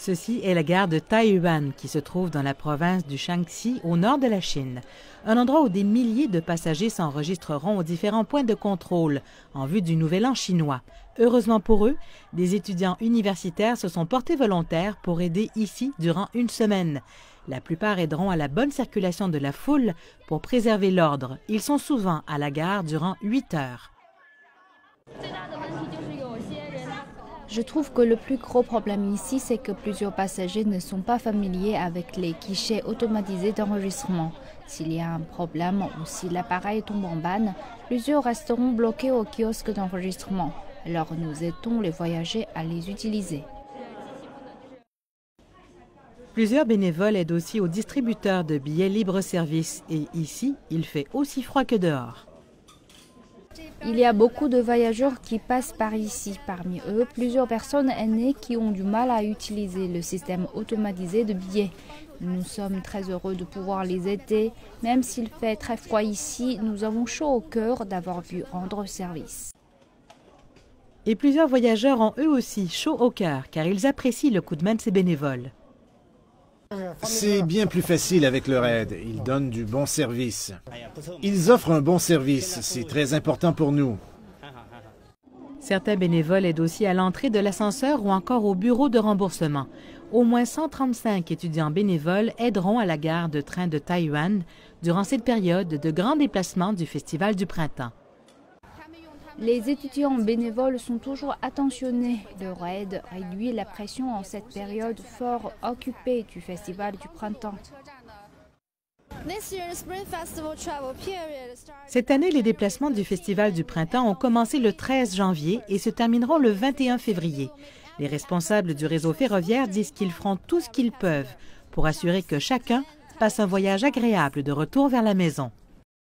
Ceci est la gare de Taiyuan qui se trouve dans la province du Shaanxi au nord de la Chine. Un endroit où des milliers de passagers s'enregistreront aux différents points de contrôle en vue du Nouvel An chinois. Heureusement pour eux, des étudiants universitaires se sont portés volontaires pour aider ici durant une semaine. La plupart aideront à la bonne circulation de la foule pour préserver l'ordre. Ils sont souvent à la gare durant 8 heures. Je trouve que le plus gros problème ici, c'est que plusieurs passagers ne sont pas familiers avec les guichets automatisés d'enregistrement. S'il y a un problème ou si l'appareil tombe en panne, plusieurs resteront bloqués au kiosque d'enregistrement. Alors nous aidons les voyageurs à les utiliser. Plusieurs bénévoles aident aussi aux distributeurs de billets libre-service et ici, il fait aussi froid que dehors. Il y a beaucoup de voyageurs qui passent par ici. Parmi eux, plusieurs personnes aînées qui ont du mal à utiliser le système automatisé de billets. Nous sommes très heureux de pouvoir les aider. Même s'il fait très froid ici, nous avons chaud au cœur d'avoir pu rendre service. Et plusieurs voyageurs ont eux aussi chaud au cœur car ils apprécient le coup de main de ces bénévoles. C'est bien plus facile avec leur aide. Ils donnent du bon service. Ils offrent un bon service. C'est très important pour nous. Certains bénévoles aident aussi à l'entrée de l'ascenseur ou encore au bureau de remboursement. Au moins 135 étudiants bénévoles aideront à la gare de train de Taiyuan durant cette période de grand déplacement du Festival du Printemps. Les étudiants bénévoles sont toujours attentionnés. Leur aide réduit la pression en cette période fort occupée du Festival du Printemps. Cette année, les déplacements du Festival du Printemps ont commencé le 13 janvier et se termineront le 21 février. Les responsables du réseau ferroviaire disent qu'ils feront tout ce qu'ils peuvent pour assurer que chacun passe un voyage agréable de retour vers la maison.